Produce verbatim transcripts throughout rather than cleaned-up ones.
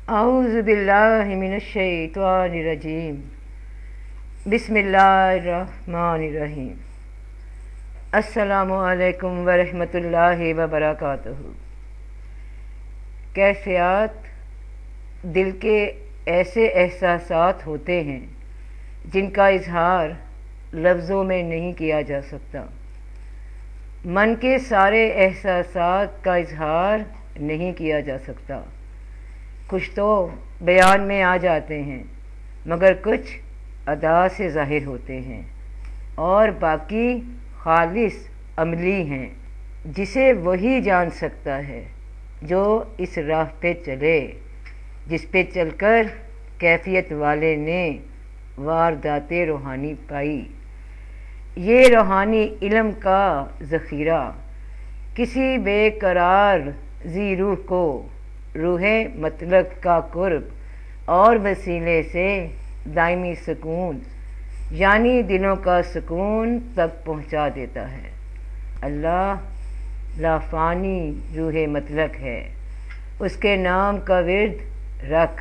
اعوذ باللہ من الشیطان الرجیم بسم اللہ الرحمن الرحیم السلام علیکم ورحمۃ اللہ وبرکاتہ۔ کیفیات دل کے ایسے احساسات ہوتے ہیں جن کا اظہار لفظوں میں نہیں کیا جا سکتا۔ من کے سارے احساسات کا اظہار نہیں کیا جا سکتا۔ کچھ تو بیان میں آ جاتے ہیں مگر کچھ ادا سے ظاہر ہوتے ہیں اور باقی خالص عملی ہیں، جسے وہی جان سکتا ہے جو اس راہ پہ چلے جس پہ چل کر کیفیت والے نے واردات روحانی پائی۔ یہ روحانی علم کا ذخیرہ کسی بے قرار ذی روح کو روح مطلق کا قرب اور وسیلے سے دائمی سکون یعنی دلوں کا سکون تک پہنچا دیتا ہے۔ اللہ لافانی روح مطلق ہے، اس کے نام کا ورد رکھ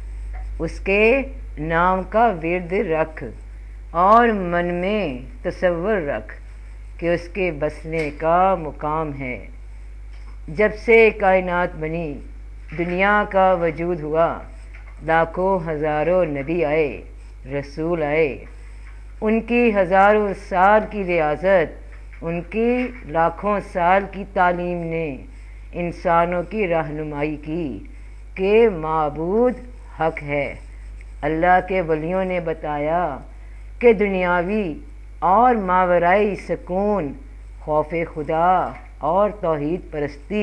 اس کے نام کا ورد رکھ اور من میں تصور رکھ کہ اس کے بسنے کا مقام ہے۔ جب سے کائنات بنی، دنیا کا وجود ہوا، لاکھوں ہزاروں نبی آئے، رسول آئے، ان کی ہزاروں سال کی ریاضت، ان کی لاکھوں سال کی تعلیم نے انسانوں کی رہنمائی کی کہ معبود حق ہے۔ اللہ کے ولیوں نے بتایا کہ دنیاوی اور ماورائی سکون خوف خدا اور توحید پرستی،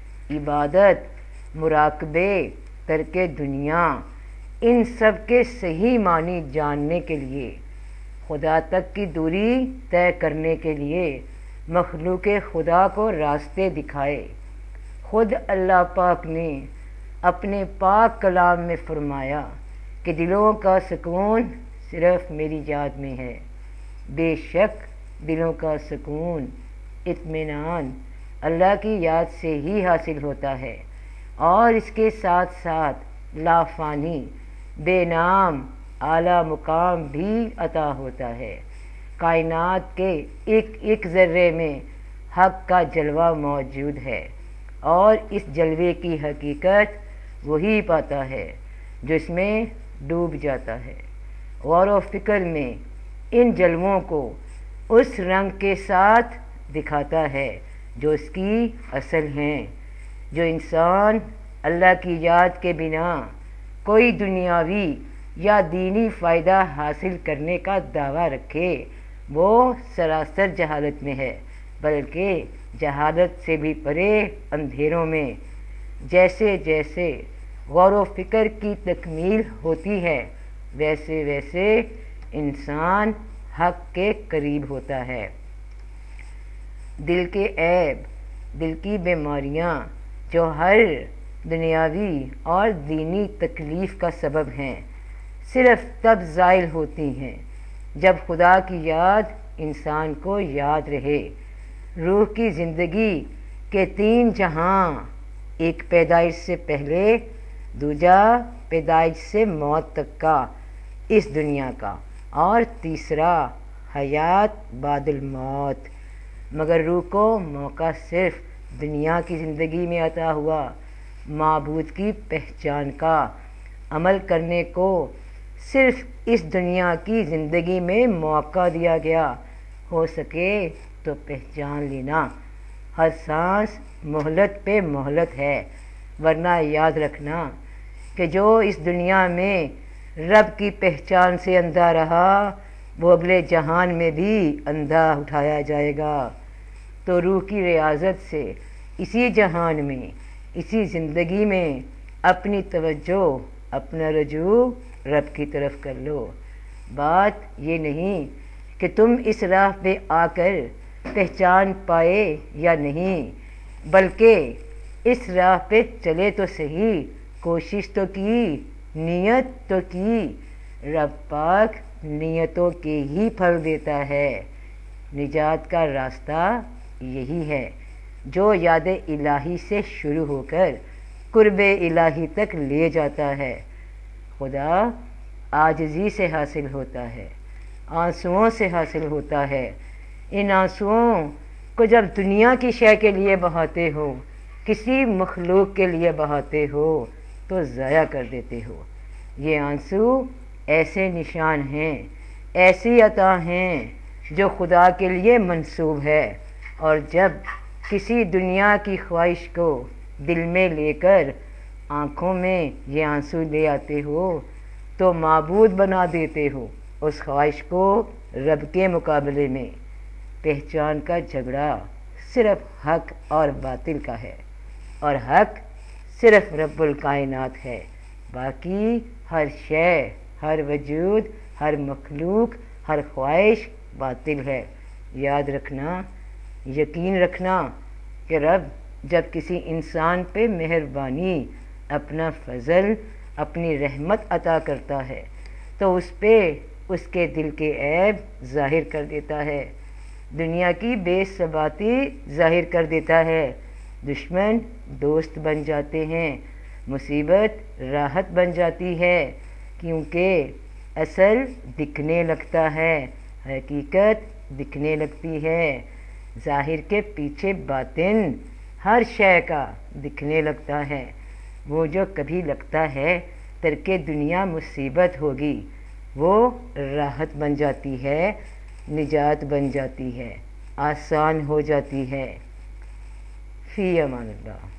عبادت، مراقبے، ترک دنیا، ان سب کے صحیح معنی جاننے کے لیے، خدا تک کی دوری طے کرنے کے لیے مخلوق خدا کو راستے دکھائے۔ خود اللہ پاک نے اپنے پاک کلام میں فرمایا کہ دلوں کا سکون صرف میری یاد میں ہے۔ بے شک دلوں کا سکون، اطمینان اللہ کی یاد سے ہی حاصل ہوتا ہے اور اس کے ساتھ ساتھ لافانی بے نام اعلیٰ مقام بھی عطا ہوتا ہے۔ کائنات کے ایک ایک ذرے میں حق کا جلوہ موجود ہے اور اس جلوے کی حقیقت وہی پاتا ہے جو اس میں ڈوب جاتا ہے۔ غور و فکر میں ان جلووں کو اس رنگ کے ساتھ دکھاتا ہے جو اس کی اصل ہیں۔ جو انسان اللہ کی یاد کے بنا کوئی دنیاوی یا دینی فائدہ حاصل کرنے کا دعویٰ رکھے وہ سراسر جہالت میں ہے، بلکہ جہالت سے بھی پرے اندھیروں میں۔ جیسے جیسے غور و فکر کی تکمیل ہوتی ہے ویسے ویسے انسان حق کے قریب ہوتا ہے۔ دل کے عیب، دل کی بیماریاں جو ہر دنیاوی اور دینی تکلیف کا سبب ہیں، صرف تب زائل ہوتی ہیں جب خدا کی یاد انسان کو یاد رہے۔ روح کی زندگی کے تین جہاں، ایک پیدائش سے پہلے، دوجا پیدائش سے موت تک کا اس دنیا کا، اور تیسرا حیات بعد الموت۔ مگر روح کو موقع صرف دنیا کی زندگی میں عطا ہوا، معبود کی پہچان کا، عمل کرنے کو صرف اس دنیا کی زندگی میں موقع دیا گیا۔ ہو سکے تو پہچان لینا۔ ہر سانس مہلت پہ مہلت ہے، ورنہ یاد رکھنا کہ جو اس دنیا میں رب کی پہچان سے اندھا رہا وہ اگلے جہان میں بھی اندھا اٹھایا جائے گا۔ تو روح کی ریاضت سے اسی جہان میں، اسی زندگی میں اپنی توجہ، اپنا رجوع رب کی طرف کر لو۔ بات یہ نہیں کہ تم اس راہ پہ آ کر پہچان پائے یا نہیں، بلکہ اس راہ پہ چلے تو صحیح، کوشش تو کی، نیت تو کی۔ رب پاک نیتوں کے ہی پھل دیتا ہے۔ نجات کا راستہ یہی ہے جو یاد الہی سے شروع ہو کر قرب الہی تک لے جاتا ہے۔ خدا عاجزی سے حاصل ہوتا ہے، آنسوؤں سے حاصل ہوتا ہے۔ ان آنسوؤں کو جب دنیا کی شے کے لیے بہاتے ہو، کسی مخلوق کے لیے بہاتے ہو تو ضائع کر دیتے ہو۔ یہ آنسو ایسے نشان ہیں، ایسی عطا ہیں جو خدا کے لیے منسوب ہے، اور جب کسی دنیا کی خواہش کو دل میں لے کر آنکھوں میں یہ آنسو لے آتے ہو تو معبود بنا دیتے ہو اس خواہش کو رب کے مقابلے میں۔ پہچان کا جھگڑا صرف حق اور باطل کا ہے، اور حق صرف رب الکائنات ہے، باقی ہر شے، ہر وجود، ہر مخلوق، ہر خواہش باطل ہے۔ یاد رکھنا، یقین رکھنا کہ رب جب کسی انسان پہ مہربانی، اپنا فضل، اپنی رحمت عطا کرتا ہے تو اس پہ اس کے دل کے عیب ظاہر کر دیتا ہے، دنیا کی بے ثباتی ظاہر کر دیتا ہے، دشمن دوست بن جاتے ہیں، مصیبت راحت بن جاتی ہے، کیونکہ اصل دکھنے لگتا ہے، حقیقت دکھنے لگتی ہے، ظاہر کے پیچھے باطن ہر شے کا دکھنے لگتا ہے۔ وہ جو کبھی لگتا ہے ترک دنیا مصیبت ہوگی، وہ راحت بن جاتی ہے، نجات بن جاتی ہے، آسان ہو جاتی ہے۔ فی امان اللہ۔